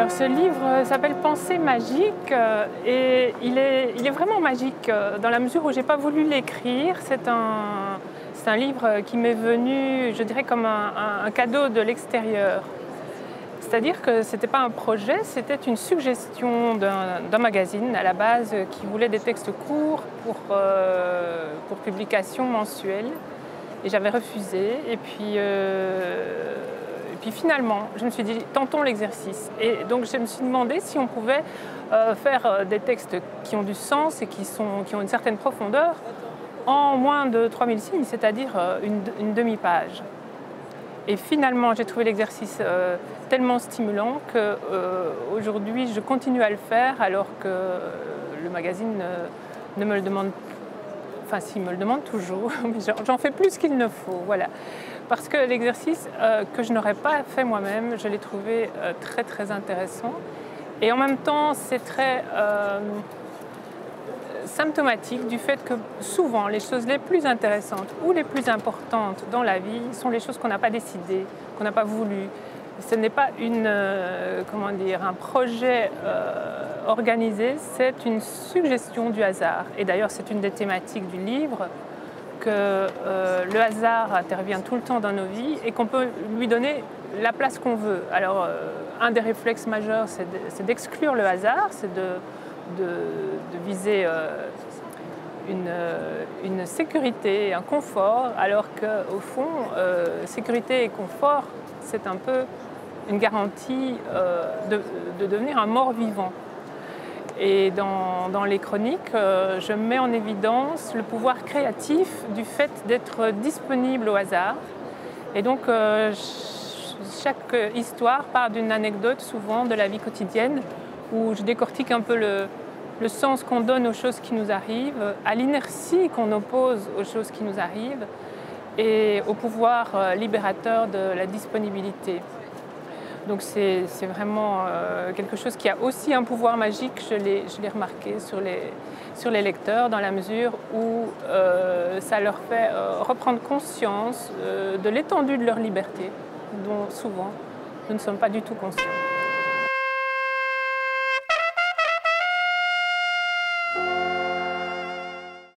Alors ce livre s'appelle Pensée magique et il est vraiment magique dans la mesure où je n'ai pas voulu l'écrire. C'est un livre qui m'est venu, je dirais, comme un cadeau de l'extérieur. C'est-à-dire que ce n'était pas un projet, c'était une suggestion d'un magazine à la base qui voulait des textes courts pour publication mensuelle. Et j'avais refusé. Et puis finalement, je me suis dit, tentons l'exercice. Et donc je me suis demandé si on pouvait faire des textes qui ont du sens et qui ont une certaine profondeur en moins de 3000 signes, c'est-à-dire une demi-page. Et finalement, j'ai trouvé l'exercice tellement stimulant qu'aujourd'hui, je continue à le faire alors que le magazine ne me le demande pas. Enfin, s'il me le demande toujours, mais j'en fais plus qu'il ne faut, voilà. Parce que l'exercice que je n'aurais pas fait moi-même, je l'ai trouvé très très intéressant. Et en même temps, c'est très symptomatique du fait que souvent, les choses les plus intéressantes ou les plus importantes dans la vie sont les choses qu'on n'a pas décidées, qu'on n'a pas voulu. Ce n'est pas un projet organisé, c'est une suggestion du hasard. Et d'ailleurs, c'est une des thématiques du livre, que le hasard intervient tout le temps dans nos vies et qu'on peut lui donner la place qu'on veut. Alors, un des réflexes majeurs, c'est d'exclure le hasard, c'est de viser une sécurité, un confort, alors qu'au fond, sécurité et confort, c'est un peu une garantie de devenir un mort-vivant. Et dans les chroniques, je mets en évidence le pouvoir créatif du fait d'être disponible au hasard. Et donc, chaque histoire part d'une anecdote, souvent de la vie quotidienne, où je décortique un peu le sens qu'on donne aux choses qui nous arrivent, à l'inertie qu'on oppose aux choses qui nous arrivent, et au pouvoir libérateur de la disponibilité. Donc c'est vraiment quelque chose qui a aussi un pouvoir magique, je l'ai remarqué sur les lecteurs, dans la mesure où ça leur fait reprendre conscience de l'étendue de leur liberté, dont souvent nous ne sommes pas du tout conscients.